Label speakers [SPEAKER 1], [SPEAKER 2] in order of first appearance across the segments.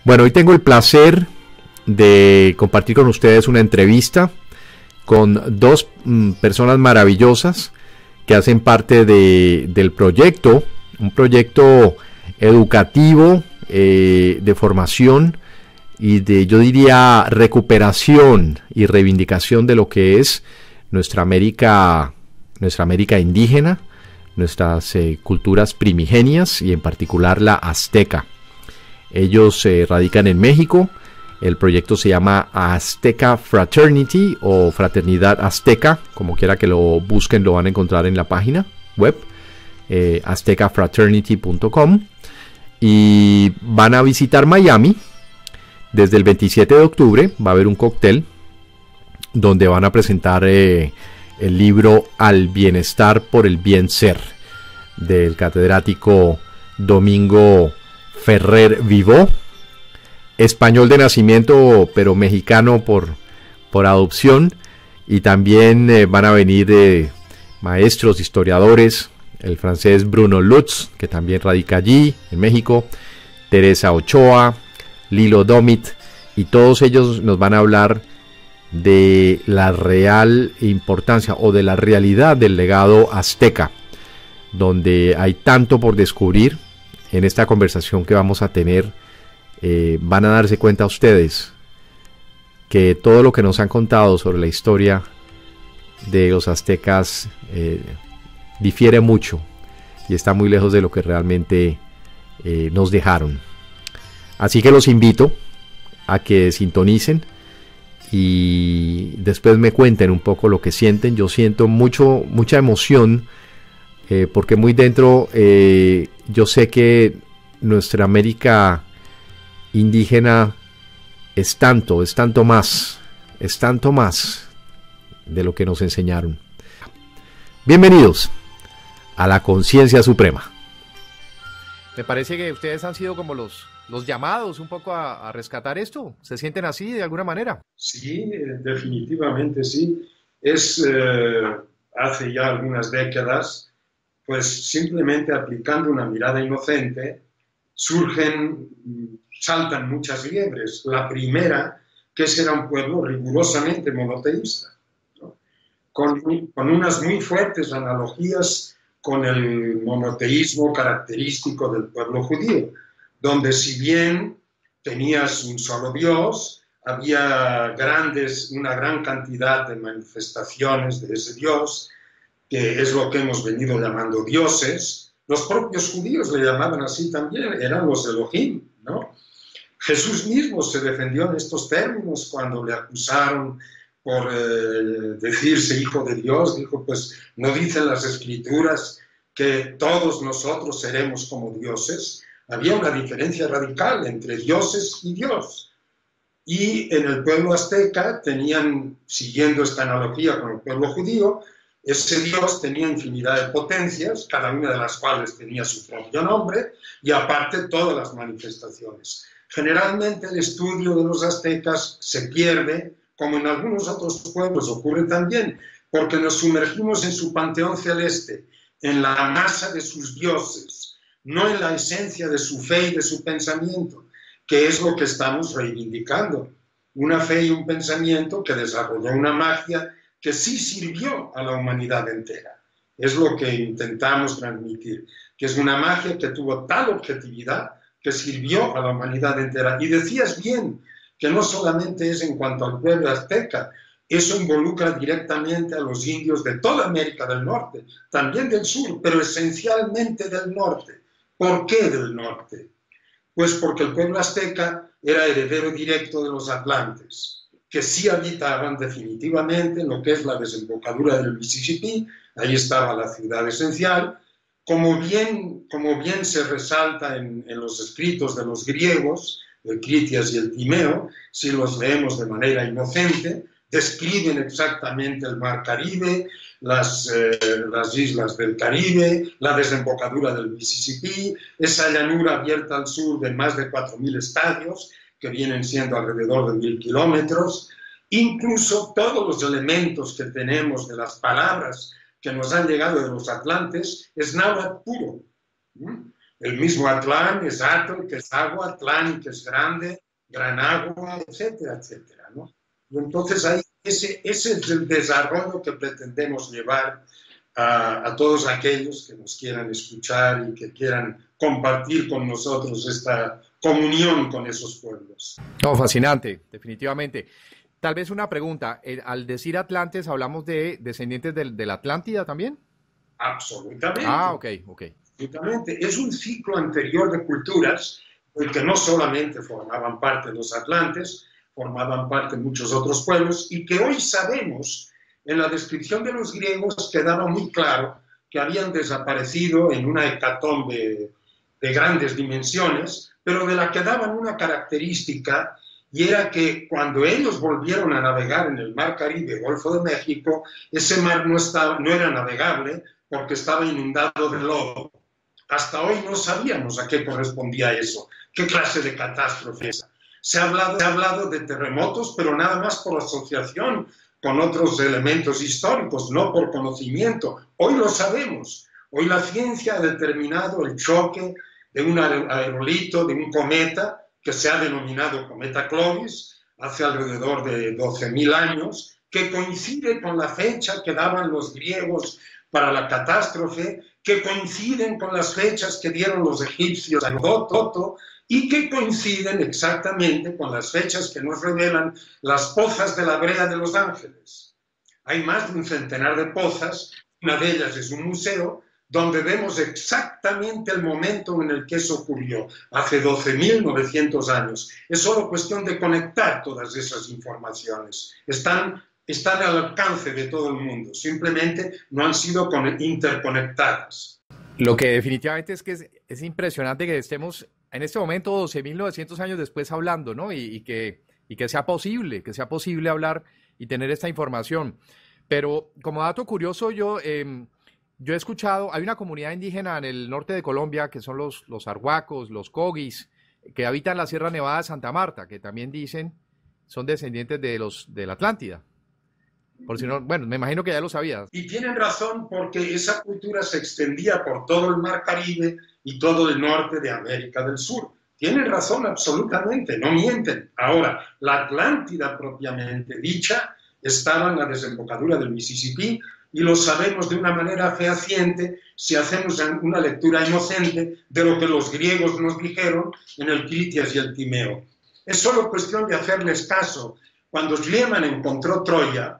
[SPEAKER 1] Bueno, hoy tengo el placer de compartir con ustedes una entrevista con dos personas maravillosas que hacen parte del proyecto, un proyecto educativo de formación y de, yo diría, recuperación y reivindicación de lo que es nuestra América indígena, nuestras culturas primigenias y en particular la azteca. Ellos radican en México. El proyecto se llama Azteca Fraternity o Fraternidad Azteca, como quiera que lo busquen lo van a encontrar en la página web aztecafraternity.com, y van a visitar Miami desde el 27 de octubre. Va a haber un cóctel donde van a presentar el libro Al Bienestar por el Bien Ser del catedrático Domingo Ferrer Vivó, español de nacimiento pero mexicano por adopción, y también van a venir maestros, historiadores, el francés Bruno Lutz, que también radica allí en México, Teresa Ochoa, Lilo Domit, y todos ellos nos van a hablar de la real importancia o de la realidad del legado azteca, donde hay tanto por descubrir. En esta conversación que vamos a tener van a darse cuenta ustedes que todo lo que nos han contado sobre la historia de los aztecas difiere mucho y está muy lejos de lo que realmente nos dejaron. Así que los invito a que sintonicen y después me cuenten un poco lo que sienten. Yo siento mucha emoción porque muy dentro yo sé que nuestra América indígena es tanto más de lo que nos enseñaron. Bienvenidos a la Conciencia Suprema. Me parece que ustedes han sido como los llamados un poco a rescatar esto. ¿Se sienten así de alguna manera?
[SPEAKER 2] Sí, definitivamente sí. Hace ya algunas décadas, pues simplemente aplicando una mirada inocente, saltan muchas liebres. La primera, que ese era un pueblo rigurosamente monoteísta, ¿no? con unas muy fuertes analogías con el monoteísmo característico del pueblo judío, donde si bien tenías un solo Dios, había una gran cantidad de manifestaciones de ese Dios, que es lo que hemos venido llamando dioses. Los propios judíos le llamaban así también, eran los Elohim, ¿no? Jesús mismo se defendió en estos términos cuando le acusaron por decirse hijo de Dios. Dijo, pues, ¿no dicen las Escrituras que todos nosotros seremos como dioses? Había una diferencia radical entre dioses y Dios. Y en el pueblo azteca tenían, siguiendo esta analogía con el pueblo judío, ese Dios tenía infinidad de potencias, cada una de las cuales tenía su propio nombre, y aparte todas las manifestaciones. Generalmente el estudio de los aztecas se pierde, como en algunos otros pueblos ocurre también, porque nos sumergimos en su panteón celeste, en la masa de sus dioses, no en la esencia de su fe y de su pensamiento, que es lo que estamos reivindicando. Una fe y un pensamiento que desarrolló una magia que sí sirvió a la humanidad entera. Es lo que intentamos transmitir, que es una magia que tuvo tal objetividad que sirvió a la humanidad entera. Y decías bien que no solamente es en cuanto al pueblo azteca, eso involucra directamente a los indios de toda América del Norte, también del sur, pero esencialmente del norte. ¿Por qué del norte? Pues porque el pueblo azteca era heredero directo de los atlantes, que sí habitaban definitivamente en lo que es la desembocadura del Mississippi. Ahí estaba la ciudad esencial, como bien se resalta en los escritos de los griegos, el Critias y el Timeo, si los leemos de manera inocente, describen exactamente el mar Caribe, las islas del Caribe, la desembocadura del Mississippi, esa llanura abierta al sur de más de 4.000 estadios, que vienen siendo alrededor de 1.000 kilómetros, incluso todos los elementos que tenemos de las palabras que nos han llegado de los atlantes es náhuatl puro. El mismo Atlán es Atl, que es agua, Atlán, que es grande, gran agua, etcétera, etcétera, ¿no? Y entonces ahí, ese es el desarrollo que pretendemos llevar a todos aquellos que nos quieran escuchar y que quieran compartir con nosotros esta comunión con esos pueblos.
[SPEAKER 1] No, fascinante, definitivamente. Tal vez una pregunta, al decir Atlantes, ¿hablamos de descendientes de la Atlántida también?
[SPEAKER 2] Absolutamente.
[SPEAKER 1] Ah, ok, ok.
[SPEAKER 2] Absolutamente. Es un ciclo anterior de culturas en que no solamente formaban parte los atlantes, formaban parte muchos otros pueblos y que hoy sabemos, en la descripción de los griegos quedaba muy claro que habían desaparecido en una hecatombe de grandes dimensiones, pero de la que daban una característica, y era que cuando ellos volvieron a navegar en el Mar Caribe, Golfo de México, ese mar no era navegable porque estaba inundado de lodo. Hasta hoy no sabíamos a qué correspondía eso, qué clase de catástrofe es. Se ha hablado de terremotos, pero nada más por asociación con otros elementos históricos, no por conocimiento. Hoy lo sabemos. Hoy la ciencia ha determinado el choque de un aerolito, de un cometa, que se ha denominado cometa Clovis, hace alrededor de 12.000 años, que coincide con la fecha que daban los griegos para la catástrofe, que coinciden con las fechas que dieron los egipcios a Heródoto y que coinciden exactamente con las fechas que nos revelan las pozas de la Brea de los Ángeles. Hay más de un centenar de pozas, una de ellas es un museo, donde vemos exactamente el momento en el que eso ocurrió, hace 12.900 años. Es solo cuestión de conectar todas esas informaciones. Están al alcance de todo el mundo, simplemente no han sido interconectadas.
[SPEAKER 1] Lo que definitivamente es que es impresionante que estemos en este momento 12.900 años después hablando, ¿no? Y que sea posible hablar y tener esta información. Pero como dato curioso, yo he escuchado, hay una comunidad indígena en el norte de Colombia que son los arhuacos, los cogis, que habitan la Sierra Nevada de Santa Marta, que también dicen son descendientes de la Atlántida. Por si no, bueno, me imagino que ya lo sabías.
[SPEAKER 2] Y tienen razón porque esa cultura se extendía por todo el Mar Caribe y todo el norte de América del Sur. Tienen razón absolutamente, no mienten. Ahora, la Atlántida propiamente dicha estaba en la desembocadura del Mississippi y lo sabemos de una manera fehaciente si hacemos una lectura inocente de lo que los griegos nos dijeron en el Critias y el Timeo. Es solo cuestión de hacerles caso. Cuando Schliemann encontró Troya,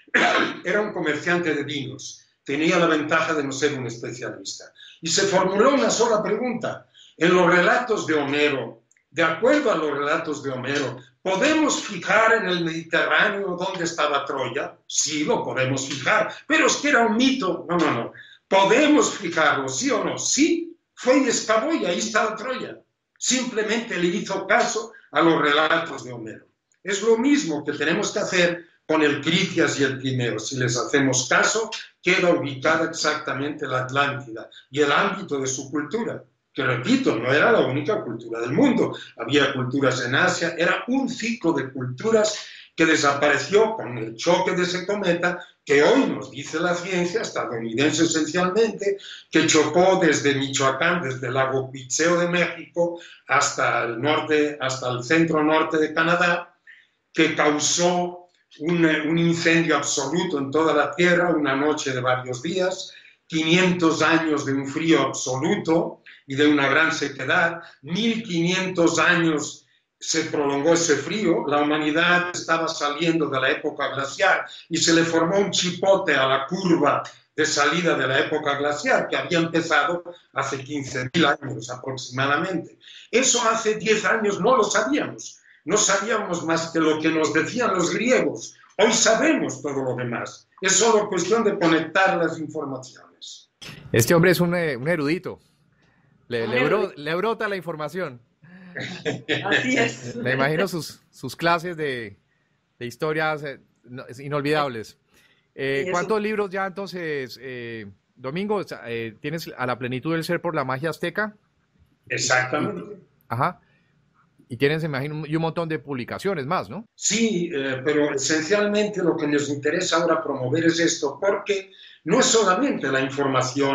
[SPEAKER 2] era un comerciante de vinos, tenía la ventaja de no ser un especialista. Y se formuló una sola pregunta. En los relatos de Homero, de acuerdo a los relatos de Homero, ¿podemos fijar en el Mediterráneo dónde estaba Troya? Sí, lo podemos fijar, pero es que era un mito. No. ¿Podemos fijarlo, sí o no? Sí, fue y excavó y ahí estaba Troya. Simplemente le hizo caso a los relatos de Homero. Es lo mismo que tenemos que hacer con el Critias y el Timeo. Si les hacemos caso, queda ubicada exactamente la Atlántida y el ámbito de su cultura, que repito, no era la única cultura del mundo. Había culturas en Asia, era un ciclo de culturas que desapareció con el choque de ese cometa, que hoy nos dice la ciencia, estadounidense esencialmente, que chocó desde Michoacán, desde el lago Picheo de México, hasta el norte, hasta el centro norte de Canadá, que causó un incendio absoluto en toda la Tierra, una noche de varios días, 500 años de un frío absoluto y de una gran sequedad, 1500 años se prolongó ese frío, la humanidad estaba saliendo de la época glaciar y se le formó un chipote a la curva de salida de la época glaciar que había empezado hace 15.000 años aproximadamente. Eso hace 10 años no lo sabíamos. No sabíamos más que lo que nos decían los griegos. Hoy sabemos todo lo demás. Es solo cuestión de conectar las informaciones.
[SPEAKER 1] Este hombre es un erudito. Le brota la información.
[SPEAKER 3] Así es.
[SPEAKER 1] Me imagino sus clases de historias inolvidables. ¿Cuántos libros ya entonces, Domingo, tienes a la plenitud del ser por la magia azteca?
[SPEAKER 2] Exactamente.
[SPEAKER 1] Ajá. Y tienes, me imagino, un montón de publicaciones más, ¿no?
[SPEAKER 2] Sí, pero esencialmente lo que nos interesa ahora promover es esto, porque no es solamente la información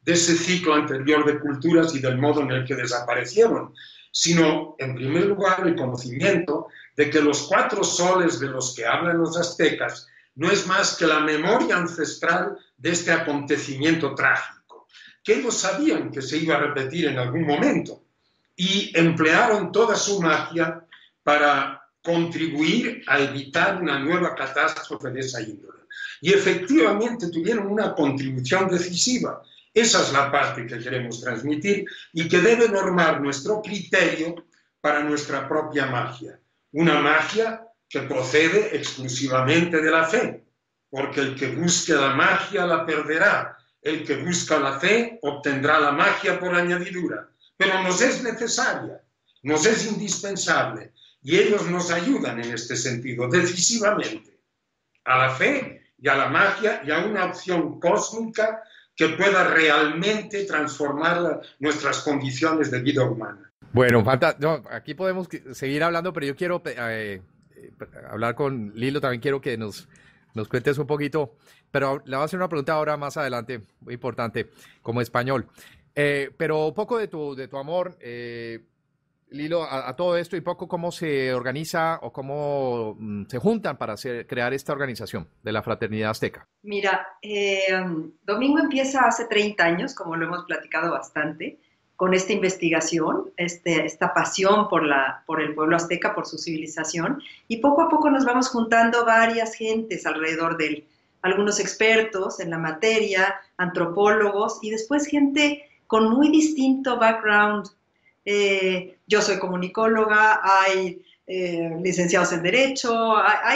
[SPEAKER 2] de ese ciclo anterior de culturas y del modo en el que desaparecieron, sino, en primer lugar, el conocimiento de que los 4 soles de los que hablan los aztecas no es más que la memoria ancestral de este acontecimiento trágico, que ellos sabían que se iba a repetir en algún momento, y emplearon toda su magia para contribuir a evitar una nueva catástrofe de esa índole. Y efectivamente tuvieron una contribución decisiva. Esa es la parte que queremos transmitir y que debe normar nuestro criterio para nuestra propia magia. Una magia que procede exclusivamente de la fe, porque el que busque la magia la perderá, el que busca la fe obtendrá la magia por añadidura, pero nos es necesaria, nos es indispensable, y ellos nos ayudan en este sentido, decisivamente, a la fe y a la magia y a una opción cósmica que pueda realmente transformar nuestras condiciones de vida humana.
[SPEAKER 1] Bueno, no, aquí podemos seguir hablando, pero yo quiero hablar con Lilo, también quiero que nos cuentes un poquito, pero le voy a hacer una pregunta ahora más adelante, muy importante, como español. Pero un poco de tu amor, Lilo, a todo esto y poco cómo se organiza o cómo se juntan para crear esta organización de la Fraternidad Azteca.
[SPEAKER 3] Mira, Domingo empieza hace 30 años, como lo hemos platicado bastante, con esta investigación, esta pasión por el pueblo azteca, por su civilización, y poco a poco nos vamos juntando varias gentes alrededor de él, algunos expertos en la materia, antropólogos, y después gente con muy distinto background. Yo soy comunicóloga, hay licenciados en Derecho,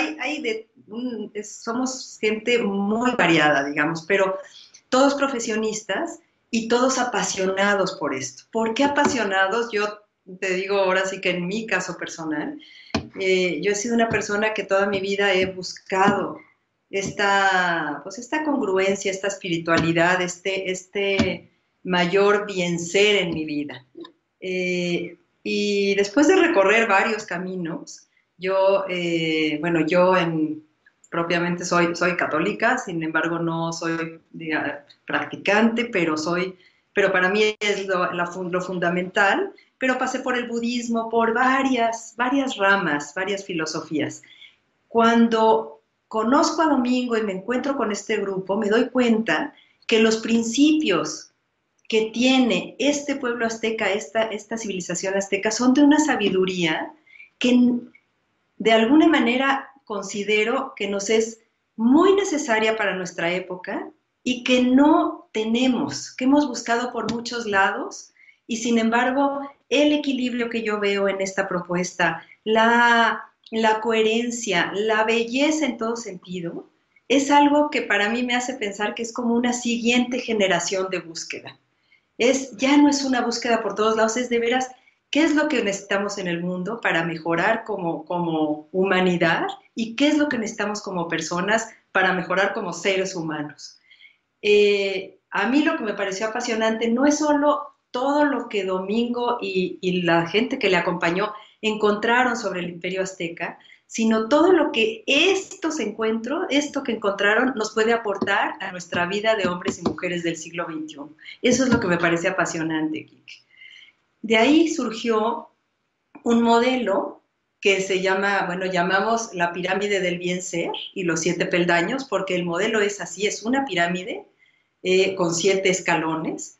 [SPEAKER 3] somos gente muy variada, digamos, pero todos profesionistas y todos apasionados por esto. ¿Por qué apasionados? Yo te digo ahora sí que en mi caso personal, yo he sido una persona que toda mi vida he buscado esta congruencia, esta espiritualidad, este mayor bien ser en mi vida. Y después de recorrer varios caminos, propiamente soy católica, sin embargo no soy practicante, pero para mí es lo fundamental, pero pasé por el budismo, por varias ramas, varias filosofías. Cuando conozco a Domingo y me encuentro con este grupo, me doy cuenta que los principios que tiene este pueblo azteca, esta civilización azteca, son de una sabiduría que de alguna manera considero que nos es muy necesaria para nuestra época y que no tenemos, que hemos buscado por muchos lados, y sin embargo el equilibrio que yo veo en esta propuesta, la coherencia, la belleza en todo sentido, es algo que para mí me hace pensar que es como una siguiente generación de búsqueda. Ya no es una búsqueda por todos lados, es de veras qué es lo que necesitamos en el mundo para mejorar como humanidad y qué es lo que necesitamos como personas para mejorar como seres humanos. A mí lo que me pareció apasionante no es solo todo lo que Domingo y la gente que le acompañó encontraron sobre el Imperio Azteca, sino todo lo que esto que encontraron nos puede aportar a nuestra vida de hombres y mujeres del siglo XXI. Eso es lo que me parece apasionante, Kike. De ahí surgió un modelo que llamamos la pirámide del bien ser y los 7 peldaños, porque el modelo es así, es una pirámide con 7 escalones.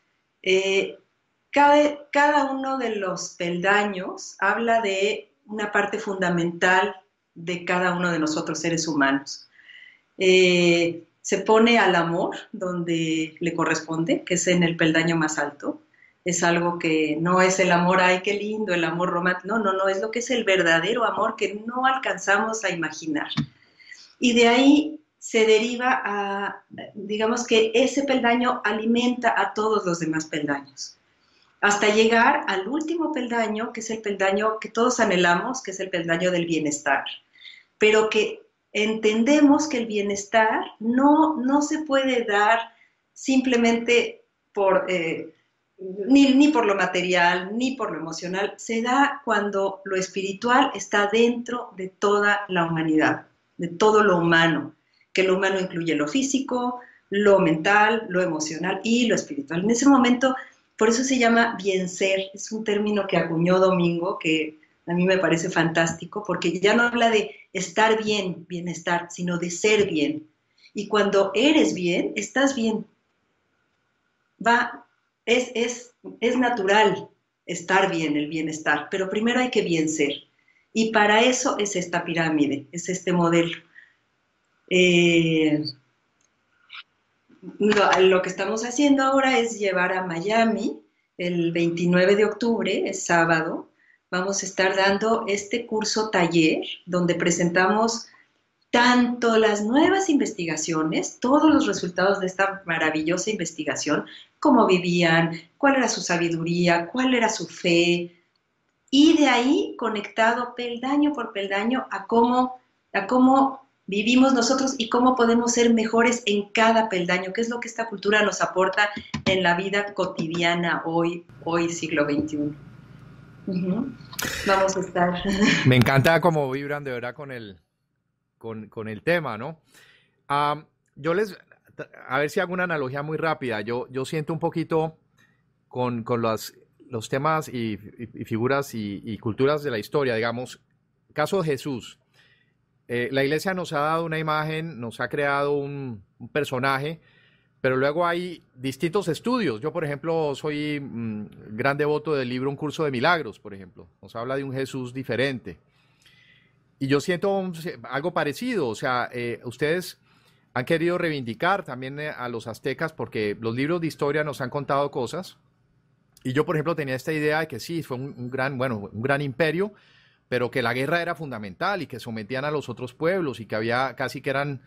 [SPEAKER 3] Cada uno de los peldaños habla de una parte fundamental de cada uno de nosotros seres humanos. Se pone al amor donde le corresponde, que es en el peldaño más alto. Es algo que no es el amor, ay, qué lindo, el amor romántico. No, es lo que es el verdadero amor que no alcanzamos a imaginar. Y de ahí se deriva digamos que ese peldaño alimenta a todos los demás peldaños, hasta llegar al último peldaño, que es el peldaño que todos anhelamos, que es el peldaño del bienestar, pero que entendemos que el bienestar no se puede dar simplemente ni por lo material, ni por lo emocional, se da cuando lo espiritual está dentro de toda la humanidad, de todo lo humano, que lo humano incluye lo físico, lo mental, lo emocional y lo espiritual. En ese momento, por eso se llama bien ser, es un término que acuñó Domingo, que a mí me parece fantástico, porque ya no habla de estar bien, bienestar, sino de ser bien. Y cuando eres bien, estás bien. Es natural estar bien, el bienestar, pero primero hay que bien ser. Y para eso es esta pirámide, es este modelo. Lo que estamos haciendo ahora es llevar a Miami el 29 de octubre, es sábado. Vamos a estar dando este curso taller donde presentamos tanto las nuevas investigaciones, todos los resultados de esta maravillosa investigación, cómo vivían, cuál era su sabiduría, cuál era su fe, y de ahí conectado peldaño por peldaño a cómo vivimos nosotros y cómo podemos ser mejores en cada peldaño, que es lo que esta cultura nos aporta en la vida cotidiana hoy siglo XXI. Vamos a estar.
[SPEAKER 1] Me encanta cómo vibran de verdad con el tema, ¿no? Yo a ver si hago una analogía muy rápida. Yo siento un poquito con los temas y figuras y culturas de la historia, digamos, caso de Jesús. La iglesia nos ha dado una imagen, nos ha creado un personaje, pero luego hay distintos estudios. Yo, por ejemplo, soy gran devoto del libro Un curso de milagros, por ejemplo. Nos habla de un Jesús diferente. Y yo siento algo parecido. O sea, ustedes han querido reivindicar también a los aztecas porque los libros de historia nos han contado cosas. Y yo, por ejemplo, tenía esta idea de que sí, fue un gran imperio, pero que la guerra era fundamental y que sometían a los otros pueblos y que había casi que eran,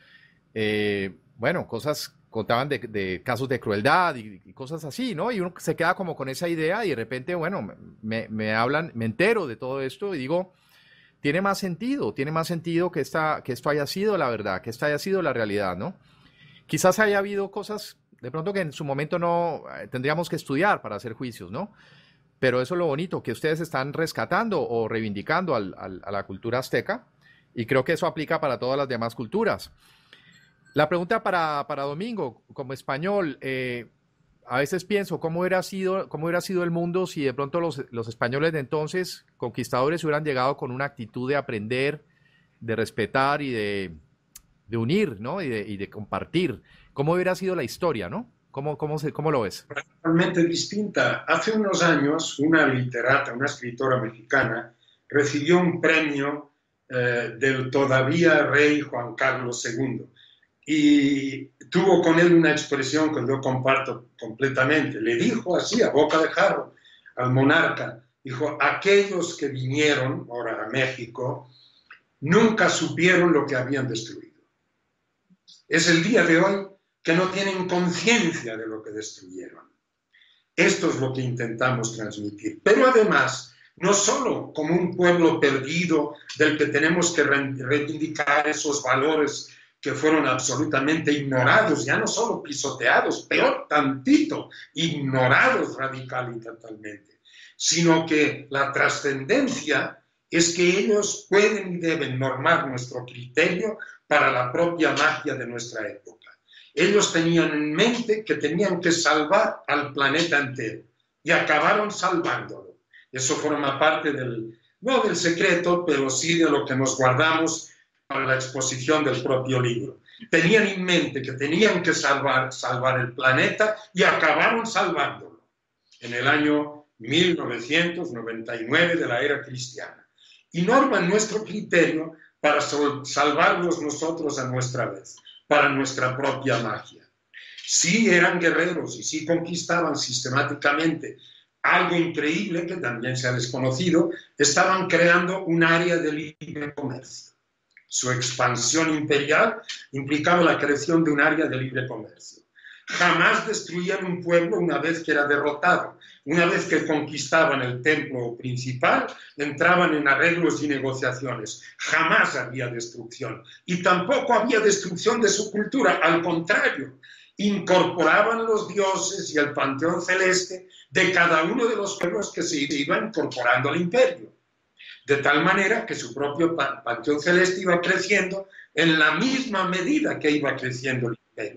[SPEAKER 1] cosas, contaban de casos de crueldad y cosas así, ¿no? Y uno se queda como con esa idea y de repente, me hablan, me entero de todo esto y digo, tiene más sentido que esto haya sido la verdad, que esta haya sido la realidad, ¿no? Quizás haya habido cosas, de pronto que en su momento no tendríamos que estudiar para hacer juicios, ¿no? Pero eso es lo bonito, que ustedes están rescatando o reivindicando a la cultura azteca, y creo que eso aplica para todas las demás culturas. La pregunta para Domingo, como español, a veces pienso cómo hubiera sido el mundo si de pronto los españoles de entonces, conquistadores, hubieran llegado con una actitud de aprender, de respetar y de unir, ¿no? Y de compartir. ¿Cómo hubiera sido la historia, no? ¿Cómo lo ves?
[SPEAKER 2] Totalmente distinta. Hace unos años, una literata, una escritora mexicana, recibió un premio del todavía rey Juan Carlos II y tuvo con él una expresión que yo comparto completamente. Le dijo así, a boca de jarro, al monarca, dijo, aquellos que vinieron ahora a México nunca supieron lo que habían destruido. Es el día de hoy que no tienen conciencia de lo que destruyeron. Esto es lo que intentamos transmitir. Pero además, no solo como un pueblo perdido del que tenemos que reivindicar esos valores que fueron absolutamente ignorados, ya no solo pisoteados, peor tantito, ignorados radical y totalmente, sino que la trascendencia es que ellos pueden y deben normar nuestro criterio para la propia magia de nuestra época. Ellos tenían en mente que tenían que salvar al planeta entero y acabaron salvándolo. Eso forma parte no del secreto, pero sí de lo que nos guardamos para la exposición del propio libro. Tenían en mente que tenían que salvar el planeta y acabaron salvándolo en el año 1999 de la era cristiana. Y norman nuestro criterio para salvarnos nosotros a nuestra vez, para nuestra propia magia. Sí eran guerreros y sí conquistaban sistemáticamente algo increíble que también se ha desconocido, estaban creando un área de libre comercio. Su expansión imperial implicaba la creación de un área de libre comercio. Jamás destruían un pueblo una vez que era derrotado. Una vez que conquistaban el templo principal, entraban en arreglos y negociaciones. Jamás había destrucción. Y tampoco había destrucción de su cultura. Al contrario, incorporaban los dioses y el panteón celeste de cada uno de los pueblos que se iban incorporando al imperio. De tal manera que su propio panteón celeste iba creciendo en la misma medida que iba creciendo el imperio.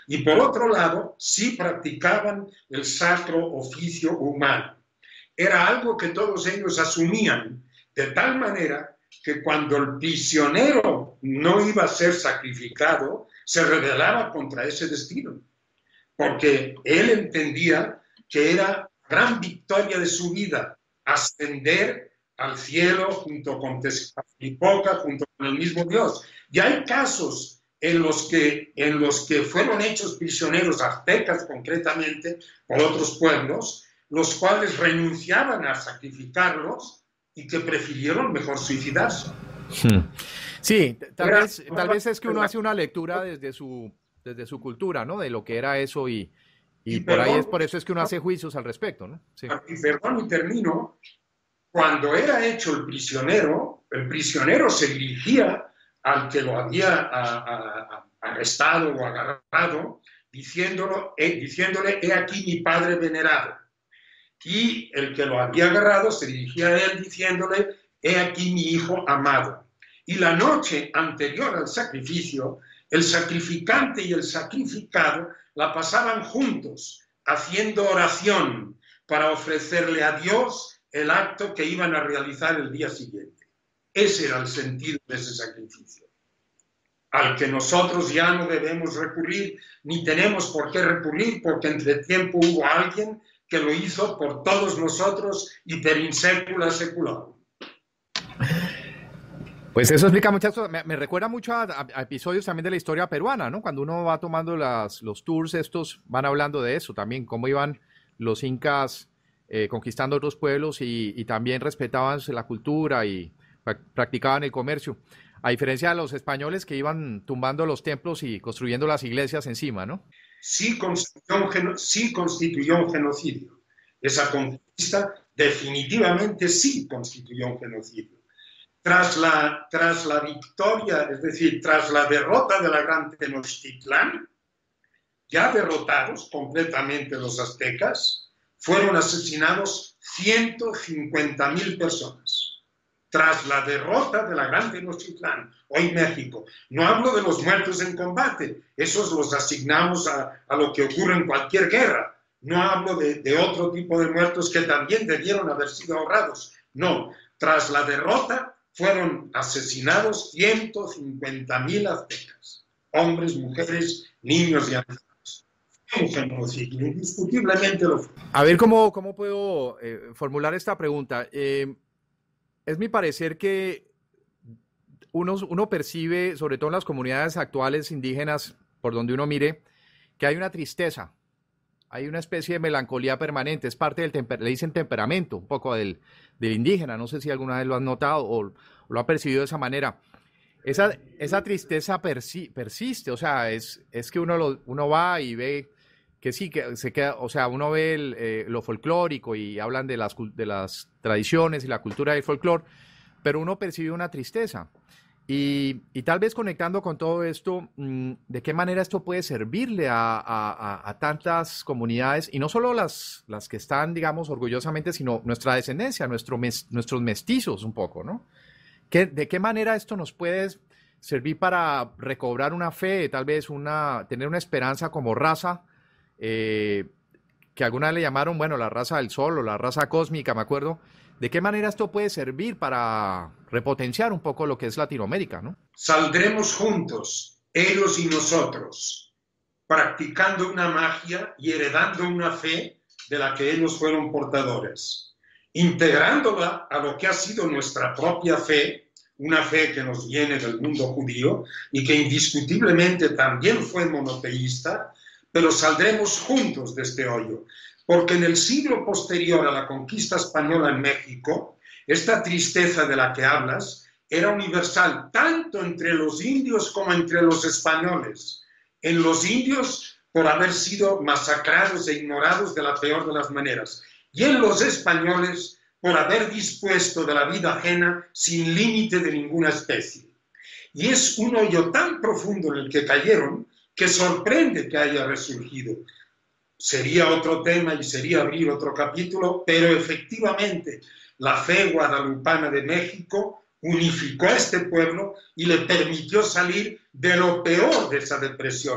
[SPEAKER 2] Y por otro lado, sí practicaban el sacro oficio humano. Era algo que todos ellos asumían de tal manera que cuando el prisionero no iba a ser sacrificado, se rebelaba contra ese destino, porque él entendía que era gran victoria de su vida ascender al cielo junto con Tezcatlipoca, junto con el mismo Dios. Y hay casos en los que fueron hechos prisioneros, aztecas concretamente, por otros pueblos, los cuales renunciaban a sacrificarlos y que prefirieron mejor suicidarse.
[SPEAKER 1] Sí, tal vez es que uno hace una lectura desde su cultura, ¿no? De lo que era eso y por ahí por eso es que uno hace juicios al respecto, ¿no? Sí.
[SPEAKER 2] Y perdón, y termino. Cuando era hecho el prisionero se dirigía al que lo había arrestado o agarrado, diciéndole, he aquí mi padre venerado. Y el que lo había agarrado se dirigía a él diciéndole, he aquí mi hijo amado. Y la noche anterior al sacrificio, el sacrificante y el sacrificado la pasaban juntos, haciendo oración para ofrecerle a Dios el acto que iban a realizar el día siguiente. Ese era el sentido de ese sacrificio, al que nosotros ya no debemos recurrir, ni tenemos por qué recurrir, porque entre tiempo hubo alguien que lo hizo por todos nosotros y per in secula seculorum.
[SPEAKER 1] Pues eso explica muchas cosas. Me recuerda mucho a episodios también de la historia peruana, ¿no? Cuando uno va tomando los tours estos, van hablando de eso también, cómo iban los incas conquistando otros pueblos y también respetaban la cultura y practicaban el comercio, a diferencia de los españoles que iban tumbando los templos y construyendo las iglesias encima, ¿no?
[SPEAKER 2] Sí constituyó un genocidio. Esa conquista definitivamente sí constituyó un genocidio. Tras la victoria, es decir, tras la derrota de la Gran Tenochtitlán, ya derrotados completamente los aztecas, fueron asesinados 150,000 personas. Tras la derrota de la Gran Tenochtitlán, hoy México. No hablo de los muertos en combate, esos los asignamos a lo que ocurre en cualquier guerra. No hablo de otro tipo de muertos que también debieron haber sido ahorrados. No, tras la derrota fueron asesinados 150,000 aztecas. Hombres, mujeres, niños y ancianos. Indiscutiblemente lo fue.
[SPEAKER 1] A ver cómo puedo formular esta pregunta. Es mi parecer que uno percibe, sobre todo en las comunidades actuales indígenas, por donde uno mire, que hay una tristeza, hay una especie de melancolía permanente, es parte le dicen temperamento, un poco del indígena, no sé si alguna vez lo han notado o lo ha percibido de esa manera. Esa tristeza persiste, o sea, es que uno va y ve que sí, que se queda, o sea, uno ve lo folclórico y hablan de las tradiciones y la cultura del folclore, pero uno percibe una tristeza. Y tal vez conectando con todo esto, ¿de qué manera esto puede servirle a tantas comunidades? Y no solo las que están, digamos, orgullosamente, sino nuestra descendencia, nuestros mestizos un poco, ¿no? ¿De qué manera esto nos puede servir para recobrar una fe, tal vez tener una esperanza como raza, que alguna vez le llamaron, bueno, la raza del sol o la raza cósmica, me acuerdo? ¿De qué manera esto puede servir para repotenciar un poco lo que es Latinoamérica, ¿no?
[SPEAKER 2] Saldremos juntos, ellos y nosotros, practicando una magia y heredando una fe de la que ellos fueron portadores, integrándola a lo que ha sido nuestra propia fe, una fe que nos viene del mundo judío y que indiscutiblemente también fue monoteísta, pero saldremos juntos de este hoyo. Porque en el siglo posterior a la conquista española en México, esta tristeza de la que hablas era universal, tanto entre los indios como entre los españoles. En los indios, por haber sido masacrados e ignorados de la peor de las maneras. Y en los españoles, por haber dispuesto de la vida ajena sin límite de ninguna especie. Y es un hoyo tan profundo en el que cayeron que sorprende que haya resurgido. Sería otro tema y sería abrir otro capítulo, pero efectivamente la fe guadalupana de México unificó a este pueblo y le permitió salir de lo peor de esa depresión.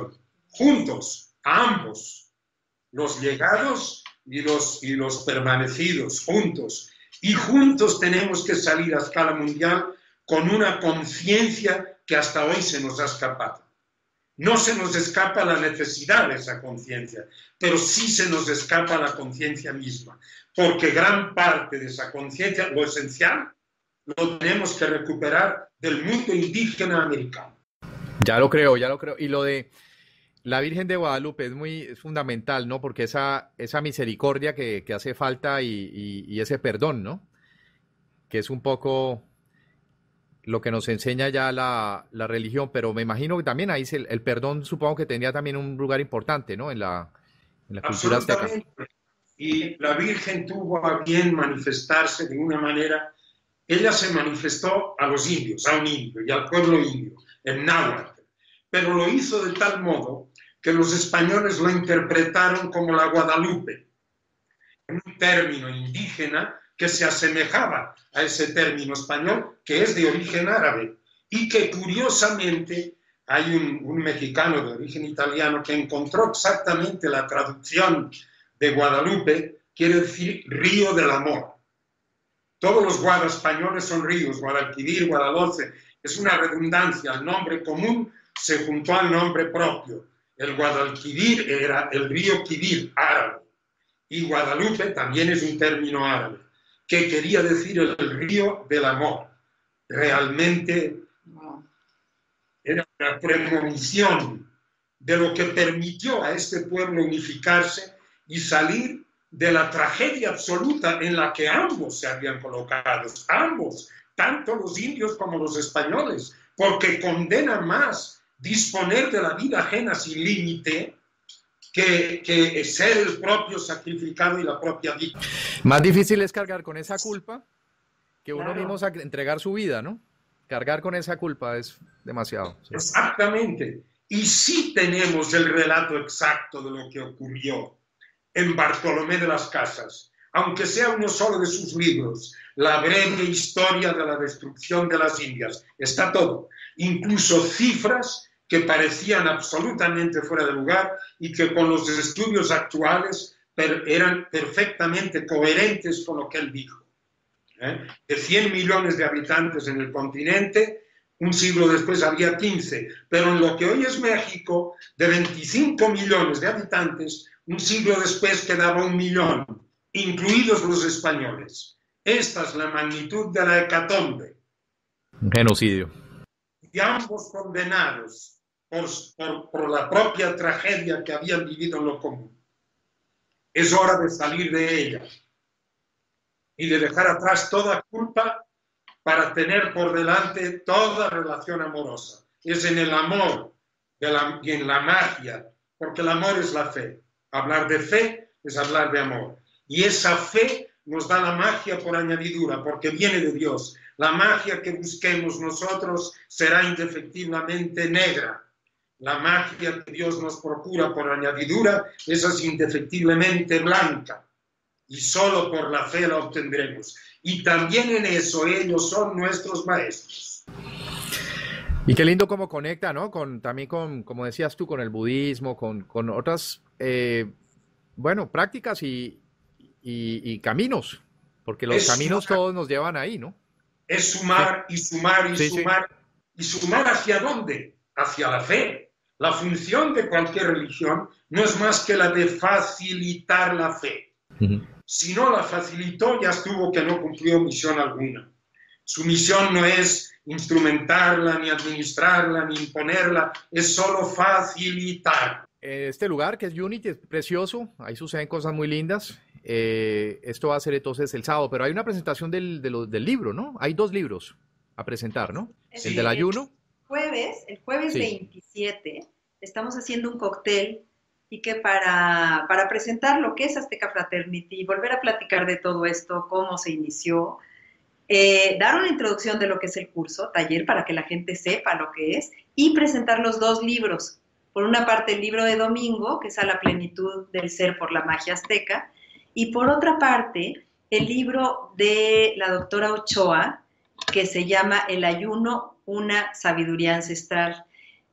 [SPEAKER 2] juntos, ambos, los llegados y los permanecidos, juntos. Y juntos tenemos que salir a escala mundial con una conciencia que hasta hoy se nos ha escapado. No se nos escapa la necesidad de esa conciencia, pero sí se nos escapa la conciencia misma, porque gran parte de esa conciencia, lo esencial, lo tenemos que recuperar del mundo indígena americano.
[SPEAKER 1] Ya lo creo, ya lo creo. Y lo de la Virgen de Guadalupe es fundamental, ¿no? Porque esa misericordia que hace falta y ese perdón, ¿no? Que es un poco lo que nos enseña ya la religión, pero me imagino que también ahí el perdón supongo que tenía también un lugar importante, ¿no? En la cultura azteca.
[SPEAKER 2] Y la Virgen tuvo a bien manifestarse de una manera. Ella se manifestó a los indios, a un indio y al pueblo indio, en náhuatl, pero lo hizo de tal modo que los españoles lo interpretaron como la Guadalupe, un término indígena que se asemejaba a ese término español que es de origen árabe y que curiosamente hay un mexicano de origen italiano que encontró exactamente la traducción de Guadalupe, quiere decir río del amor. Todos los Guada españoles son ríos, Guadalquivir, Guadalhorce, es una redundancia, el nombre común se juntó al nombre propio. El Guadalquivir era el río Quivir, árabe, y Guadalupe también es un término árabe, que quería decir el río del amor. Realmente era una premonición de lo que permitió a este pueblo unificarse y salir de la tragedia absoluta en la que ambos se habían colocado, ambos, tanto los indios como los españoles, porque condena más disponer de la vida ajena sin límite que ser el propio sacrificado y la propia víctima.
[SPEAKER 1] Más difícil es cargar con esa culpa que uno mismo entregar su vida, ¿no? Cargar con esa culpa es demasiado.
[SPEAKER 2] Sí. Exactamente. Y sí tenemos el relato exacto de lo que ocurrió en Bartolomé de las Casas, aunque sea uno solo de sus libros, La breve historia de la destrucción de las Indias. Está todo, incluso cifras que parecían absolutamente fuera de lugar y que con los estudios actuales eran perfectamente coherentes con lo que él dijo. De 100 millones de habitantes en el continente, un siglo después había 15, pero en lo que hoy es México, de 25 millones de habitantes, un siglo después quedaba 1 millón, incluidos los españoles. Esta es la magnitud de la hecatombe.
[SPEAKER 1] Un genocidio.
[SPEAKER 2] Y ambos condenados por la propia tragedia que habían vivido en lo común. Es hora de salir de ella y de dejar atrás toda culpa para tener por delante toda relación amorosa. Es en el amor y en la magia, porque el amor es la fe. Hablar de fe es hablar de amor. Y esa fe nos da la magia por añadidura, porque viene de Dios. La magia que busquemos nosotros será indefectiblemente negra. La magia que Dios nos procura por añadidura, esa es indefectiblemente blanca. Y solo por la fe la obtendremos. Y también en eso ellos son nuestros maestros.
[SPEAKER 1] Y qué lindo cómo conecta, ¿no? También con, como decías tú, con el budismo, con otras, prácticas y caminos, porque los caminos todos nos llevan ahí, ¿no?
[SPEAKER 2] Es sumar y sumar y sumar. ¿Y sumar hacia dónde? Hacia la fe. La función de cualquier religión no es más que la de facilitar la fe. Si no la facilitó, ya estuvo que no cumplió misión alguna. Su misión no es instrumentarla, ni administrarla, ni imponerla, es solo facilitar.
[SPEAKER 1] Este lugar, que es Unity, es precioso, ahí suceden cosas muy lindas. Esto va a ser entonces el sábado, pero hay una presentación del libro, ¿no? Hay 2 libros a presentar, ¿no?
[SPEAKER 3] Sí.
[SPEAKER 1] El del ayuno.
[SPEAKER 3] El jueves sí. 27, estamos haciendo un cóctel y que para presentar lo que es Azteca Fraternity, volver a platicar de todo esto, cómo se inició, dar una introducción de lo que es el curso, taller, para que la gente sepa lo que es, y presentar los 2 libros. Por una parte, el libro de Domingo, que es A la plenitud del ser por la magia azteca, y por otra parte, el libro de la doctora Ochoa, que se llama El ayuno, una sabiduría ancestral.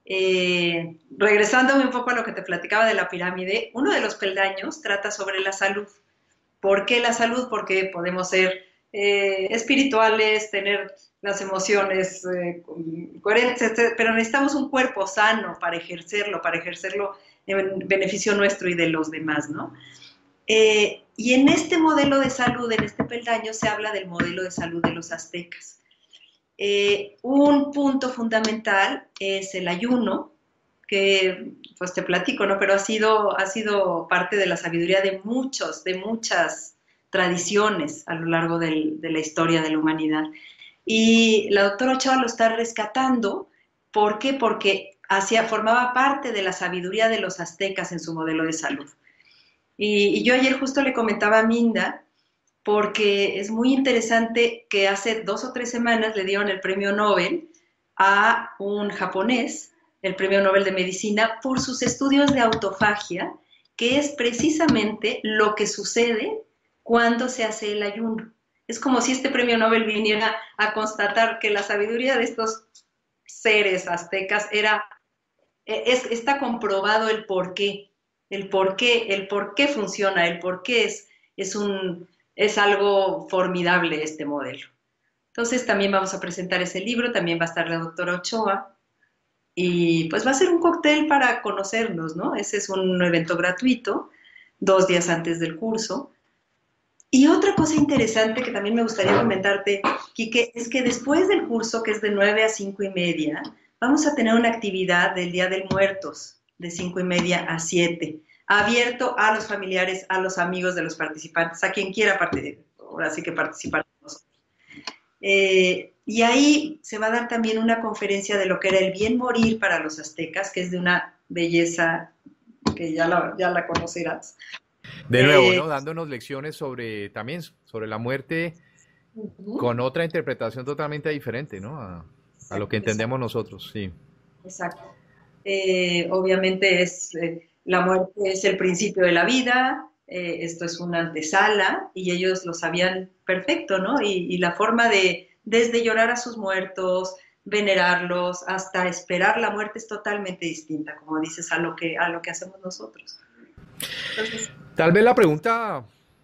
[SPEAKER 3] Regresándome un poco a lo que te platicaba de la pirámide, uno de los peldaños trata sobre la salud. ¿Por qué la salud? Porque podemos ser espirituales, tener las emociones coherentes, pero necesitamos un cuerpo sano para ejercerlo en beneficio nuestro y de los demás, ¿no? Y en este modelo de salud, en este peldaño, se habla del modelo de salud de los aztecas. Un punto fundamental es el ayuno, que pues te platico, ¿no? Pero ha sido parte de la sabiduría de muchas tradiciones a lo largo de la historia de la humanidad. Y la doctora Ochoa lo está rescatando. ¿Por qué? Porque formaba parte de la sabiduría de los aztecas en su modelo de salud. Y yo ayer justo le comentaba a Minda, porque es muy interesante que hace 2 o 3 semanas le dieron el premio Nobel a un japonés, el premio Nobel de Medicina, por sus estudios de autofagia, que es precisamente lo que sucede cuando se hace el ayuno. Es como si este premio Nobel viniera a constatar que la sabiduría de estos seres aztecas está comprobado el por qué funciona, el por qué es algo formidable este modelo. Entonces también vamos a presentar ese libro, también va a estar la doctora Ochoa, y pues va a ser un cóctel para conocernos, ¿no? Ese es un evento gratuito, 2 días antes del curso. Y otra cosa interesante que también me gustaría comentarte, Quique, es que después del curso, que es de 9 a 5:30, vamos a tener una actividad del Día de Muertos, de 5:30 a 7, abierto a los familiares, a los amigos de los participantes, a quien quiera ahora sí que participar con nosotros. Y ahí se va a dar también una conferencia de lo que era el bien morir para los aztecas, que es de una belleza que ya la conocerás.
[SPEAKER 1] De nuevo, ¿no? Dándonos lecciones también sobre la muerte con otra interpretación totalmente diferente, ¿no? A lo que entendemos nosotros, sí.
[SPEAKER 3] Exacto. Obviamente la muerte es el principio de la vida, esto es una antesala, y ellos lo sabían perfecto, ¿no? Y la forma desde llorar a sus muertos, venerarlos, hasta esperar la muerte es totalmente distinta, como dices, a lo que hacemos nosotros. Entonces,
[SPEAKER 1] tal vez la pregunta,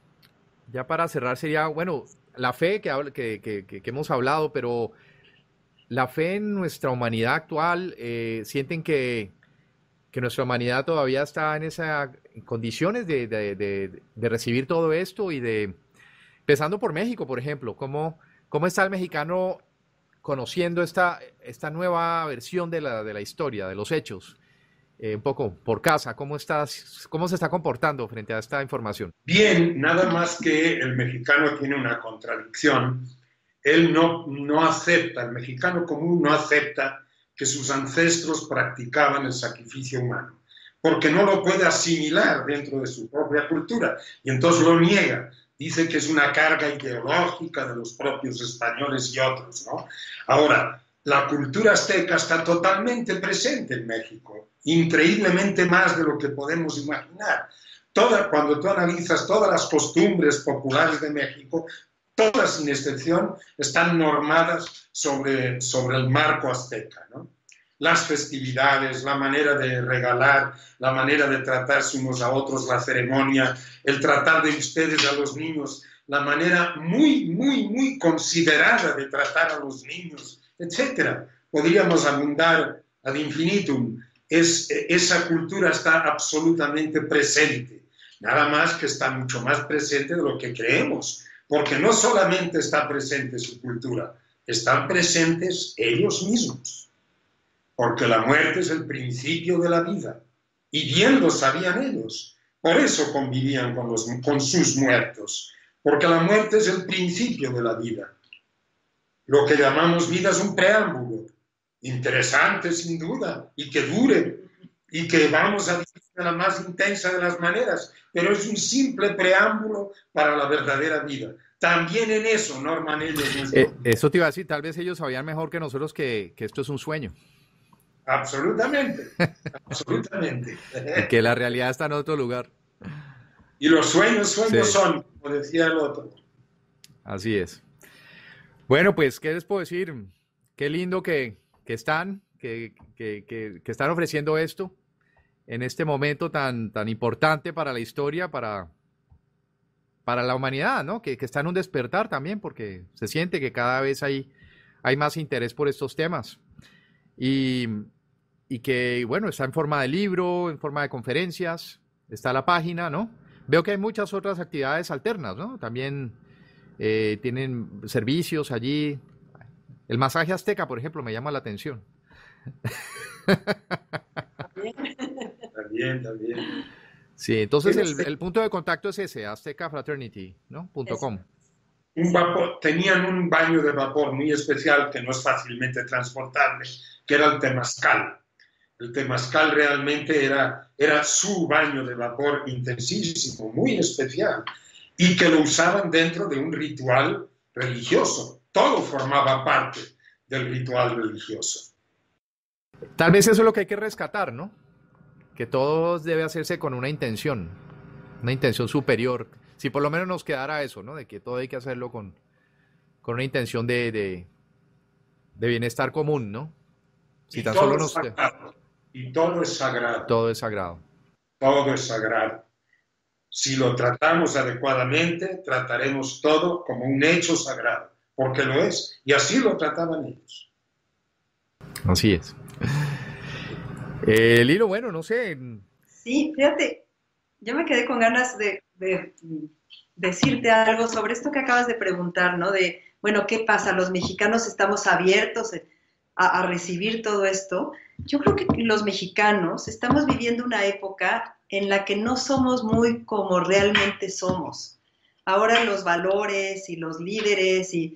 [SPEAKER 1] ya para cerrar, sería, bueno, la fe que hemos hablado, pero la fe en nuestra humanidad actual, ¿sienten que nuestra humanidad todavía está en condiciones de recibir todo esto empezando por México, por ejemplo? ¿Cómo está el mexicano conociendo esta nueva versión de la historia, de los hechos? Un poco por casa, ¿cómo se está comportando frente a esta información?
[SPEAKER 2] Bien, nada más que el mexicano tiene una contradicción. Él no acepta, el mexicano común no acepta que sus ancestros practicaban el sacrificio humano, porque no lo puede asimilar dentro de su propia cultura, y entonces lo niega. Dice que es una carga ideológica de los propios españoles y otros, ¿no? Ahora, la cultura azteca está totalmente presente en México, increíblemente más de lo que podemos imaginar. Cuando tú analizas todas las costumbres populares de México, todas sin excepción están normadas sobre el marco azteca, ¿no? Las festividades, la manera de regalar, la manera de tratarse unos a otros, la ceremonia, el tratar de ustedes a los niños, la manera muy considerada de tratar a los niños, etc. Podríamos abundar ad infinitum. Esa cultura está absolutamente presente, nada más que está mucho más presente de lo que creemos, porque no solamente está presente su cultura, están presentes ellos mismos, porque la muerte es el principio de la vida, y bien lo sabían ellos, por eso convivían con sus muertos, porque la muerte es el principio de la vida. Lo que llamamos vida es un preámbulo, interesante sin duda, y que dure, y que vamos a vivir de la más intensa de las maneras, pero es un simple preámbulo para la verdadera vida. También en eso norman ellos.
[SPEAKER 1] Eso te iba a decir, tal vez ellos sabían mejor que nosotros que esto es un sueño.
[SPEAKER 2] Absolutamente, absolutamente.
[SPEAKER 1] Y que la realidad está en otro lugar.
[SPEAKER 2] Y los sueños
[SPEAKER 1] Sí.
[SPEAKER 2] son, como decía el otro.
[SPEAKER 1] Así es. Bueno, pues, ¿qué les puedo decir? Qué lindo que están, que están ofreciendo esto en este momento tan importante para la historia, para la humanidad, ¿no? Que está en un despertar también, porque se siente que cada vez hay más interés por estos temas. Y que, bueno, está en forma de libro, en forma de conferencias, está la página, ¿no? Veo que hay muchas otras actividades alternas, ¿no? También tienen servicios allí. El masaje azteca, por ejemplo, me llama la atención.
[SPEAKER 2] También.
[SPEAKER 1] Sí, entonces el punto de contacto es ese, aztecafraternity, ¿no? .com.
[SPEAKER 2] Tenían un baño de vapor muy especial que no es fácilmente transportable, que era el temazcal. El temazcal realmente era su baño de vapor intensísimo, muy especial, y que lo usaban dentro de un ritual religioso. Todo formaba parte del ritual religioso.
[SPEAKER 1] Tal vez eso es lo que hay que rescatar, ¿no? Que todo debe hacerse con una intención superior. Si por lo menos nos quedara eso, ¿no? De que todo hay que hacerlo con una intención de bienestar común, ¿no? Si tan solo nos...
[SPEAKER 2] Y todo es sagrado.
[SPEAKER 1] Todo es sagrado.
[SPEAKER 2] Todo es sagrado. Si lo tratamos adecuadamente, trataremos todo como un hecho sagrado, porque lo es. Y así lo trataban ellos.
[SPEAKER 1] Así es. Lilo, bueno, no sé.
[SPEAKER 3] Sí, fíjate, yo me quedé con ganas de decirte algo sobre esto que acabas de preguntar, ¿no? De, bueno, ¿qué pasa? ¿Los mexicanos estamos abiertos a recibir todo esto? Yo creo que los mexicanos estamos viviendo una época en la que no somos muy como realmente somos. Ahora los valores y los líderes y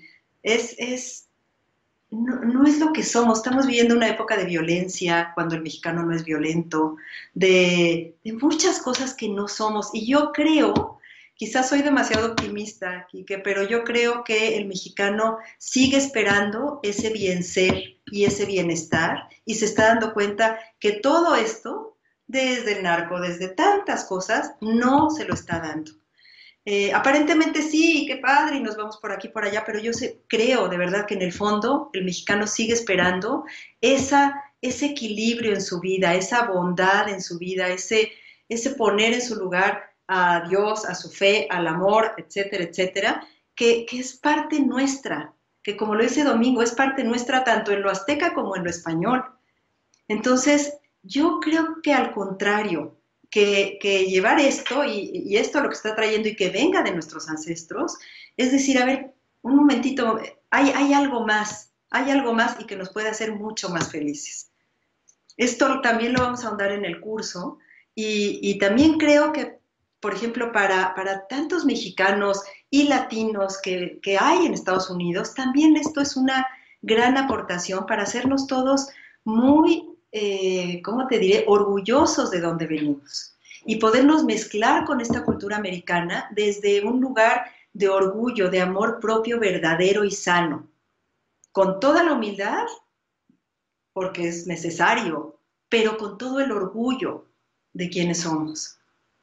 [SPEAKER 3] no es lo que somos. Estamos viviendo una época de violencia cuando el mexicano no es violento, de muchas cosas que no somos. Y yo creo, quizás soy demasiado optimista, Quique, pero yo creo que el mexicano sigue esperando ese bien ser y ese bienestar y se está dando cuenta que todo esto, desde el narco, desde tantas cosas, no se lo está dando. Aparentemente sí, qué padre, y nos vamos por aquí, por allá, pero yo creo de verdad que en el fondo el mexicano sigue esperando ese equilibrio en su vida, esa bondad en su vida, ese poner en su lugar a Dios, a su fe, al amor, etcétera, etcétera, que es parte nuestra, que como lo dice Domingo, es parte nuestra tanto en lo azteca como en lo español. Entonces, yo creo que al contrario, que llevar esto y esto lo que está trayendo y que venga de nuestros ancestros, es decir, a ver, un momentito, hay algo más y que nos puede hacer mucho más felices. Esto también lo vamos a ahondar en el curso y también creo que, por ejemplo, para tantos mexicanos y latinos que hay en Estados Unidos, también esto es una gran aportación para hacernos todos muy... ¿cómo te diré?, orgullosos de donde venimos y podernos mezclar con esta cultura americana desde un lugar de orgullo, de amor propio verdadero y sano, con toda la humildad, porque es necesario, pero con todo el orgullo de quienes somos.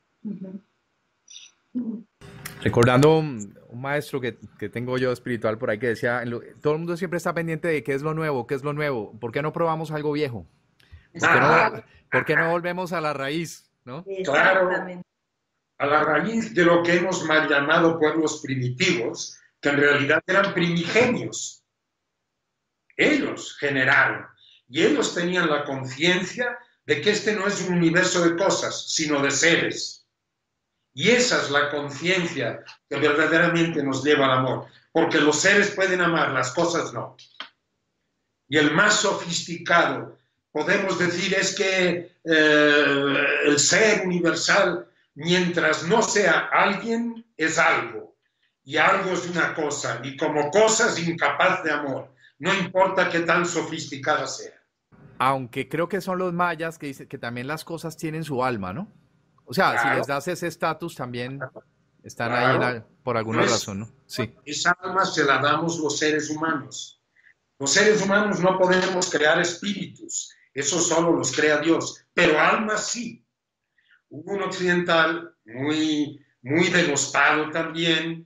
[SPEAKER 1] Recordando un maestro que tengo yo espiritual por ahí que decía, todo el mundo siempre está pendiente de qué es lo nuevo, ¿por qué no probamos algo viejo? ¿Por qué no volvemos a la raíz? ¿No?
[SPEAKER 2] Claro, a la raíz de lo que hemos mal llamado pueblos primitivos, que en realidad eran primigenios. Ellos generaron y ellos tenían la conciencia de que este no es un universo de cosas, sino de seres. Y esa es la conciencia que verdaderamente nos lleva al amor, porque los seres pueden amar, las cosas no. Y el más sofisticado, podemos decir, es que el ser universal, mientras no sea alguien, es algo. Y algo es una cosa, y como cosa es incapaz de amor, no importa qué tan sofisticada sea.
[SPEAKER 1] Aunque creo que son los mayas que dicen que también las cosas tienen su alma, ¿no? O sea, claro, si les das ese estatus, también están claro, ahí por alguna razón, ¿no? Sí.
[SPEAKER 2] Esa alma se la damos los seres humanos. Los seres humanos no podemos crear espíritus. Eso solo los crea Dios, pero almas sí. Hubo un occidental muy denostado también,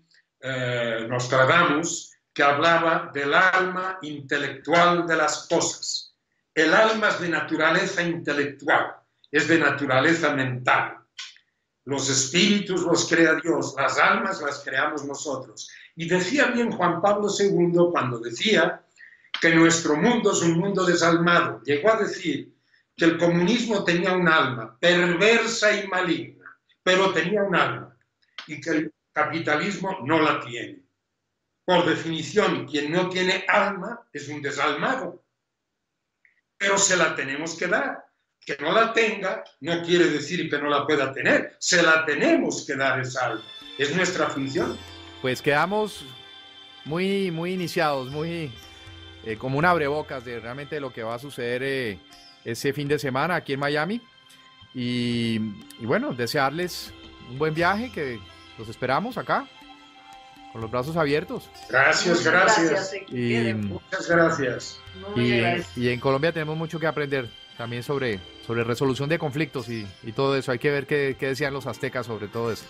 [SPEAKER 2] Nostradamus, que hablaba del alma intelectual de las cosas. El alma es de naturaleza intelectual, es de naturaleza mental. Los espíritus los crea Dios, las almas las creamos nosotros. Y decía bien Juan Pablo II cuando decía que nuestro mundo es un mundo desalmado. Llegó a decir que el comunismo tenía un alma perversa y maligna, pero tenía un alma, y que el capitalismo no la tiene. Por definición, quien no tiene alma es un desalmado, pero se la tenemos que dar. Que no la tenga no quiere decir que no la pueda tener, se la tenemos que dar esa alma, es nuestra función.
[SPEAKER 1] Pues quedamos muy iniciados, como un abrebocas de realmente lo que va a suceder ese fin de semana aquí en Miami. Y bueno, desearles un buen viaje, que los esperamos acá, con los brazos abiertos.
[SPEAKER 2] Gracias. Muchas gracias.
[SPEAKER 1] Y en Colombia tenemos mucho que aprender también sobre resolución de conflictos y todo eso. Hay que ver qué decían los aztecas sobre todo eso.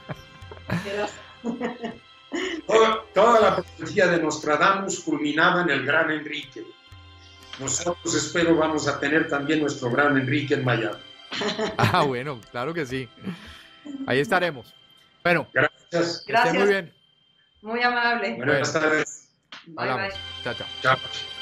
[SPEAKER 2] Toda la profecía de Nostradamus culminaba en el gran Enrique. Nosotros, espero, vamos a tener también nuestro gran Enrique en Miami.
[SPEAKER 1] Bueno, claro que sí. Ahí estaremos. Bueno,
[SPEAKER 2] gracias.
[SPEAKER 1] Que estén muy bien.
[SPEAKER 3] Muy amable.
[SPEAKER 2] Buenas tardes.
[SPEAKER 3] Bye.
[SPEAKER 1] Chao.
[SPEAKER 2] Chao.